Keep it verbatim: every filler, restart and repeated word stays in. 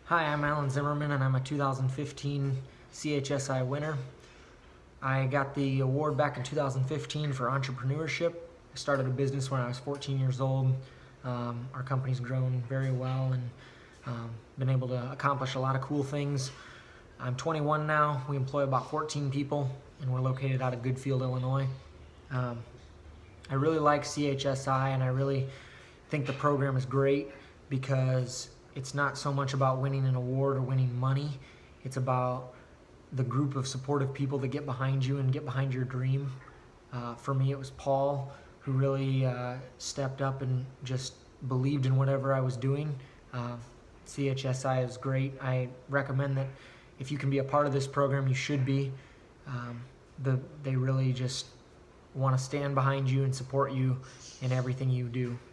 Hi, I'm Alan Zimmerman and I'm a two thousand fifteen C H S I winner. I got the award back in two thousand fifteen for entrepreneurship. I started a business when I was fourteen years old. Um, our company's grown very well and um, been able to accomplish a lot of cool things. I'm twenty-one now. We employ about fourteen people and we're located out of Goodfield, Illinois. Um, I really like C H S I and I really think the program is great because it's not so much about winning an award or winning money. It's about the group of supportive people that get behind you and get behind your dream. Uh, for me, it was Paul who really uh, stepped up and just believed in whatever I was doing. Uh, C H S I is great. I recommend that if you can be a part of this program, you should be. Um, the, they really just want to stand behind you and support you in everything you do.